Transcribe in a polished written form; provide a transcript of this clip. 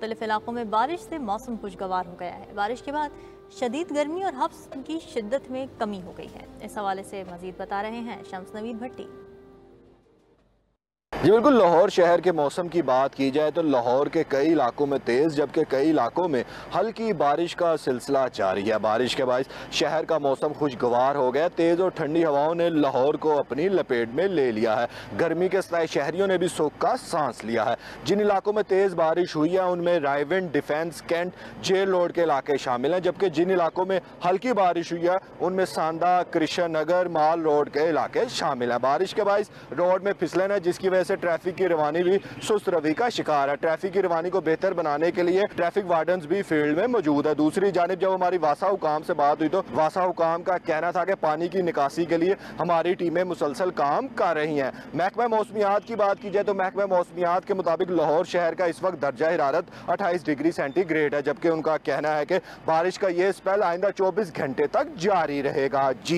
मुख्तलिफ इलाकों में बारिश से मौसम खुशगवार हो गया है। बारिश के बाद शदीद गर्मी और हब्स की शिद्दत में कमी हो गई है। इस हवाले से मजीद बता रहे हैं शम्स नवीद भट्टी। जी बिल्कुल, लाहौर शहर के मौसम की बात की जाए तो लाहौर के कई इलाकों में तेज़ जबकि कई इलाकों में हल्की बारिश का सिलसिला जारी है। बारिश के बायस शहर का मौसम खुशगवार हो गया। तेज़ और ठंडी हवाओं ने लाहौर को अपनी लपेट में ले लिया है। गर्मी के सताए शहरियों ने भी सुख का सांस लिया है। जिन इलाकों में तेज़ बारिश हुई है उनमें Raiwind, defence, cantt, jail road के इलाके शामिल हैं, जबकि जिन इलाकों में हल्की बारिश हुई है उनमें सांदा, कृष्ण नगर, माल रोड के इलाके शामिल हैं। बारिश के बायस रोड में फिसलन है जिसकी वजह से ट्रैफिक की रवानी भी सुस्त रवि का शिकार है। ट्रैफिक की रवानी को बेहतर बनाने के लिए ट्रैफिक वार्डन्स भी फील्ड में मौजूद है। दूसरी जानिब जब हमारी वासा हुकाम से बात हुई तो वासा हुकाम का कहना था कि पानी की निकासी के लिए हमारी टीमें मुसलसल काम कर रही हैं। महकमा मौसमियात की बात की जाए तो महकमा मौसमियात के मुताबिक लाहौर शहर का इस वक्त दर्जा हरारत 28 डिग्री सेंटीग्रेड है, जबकि उनका कहना है कि बारिश का ये स्पेल आइंदा 24 घंटे तक जारी रहेगा। जी।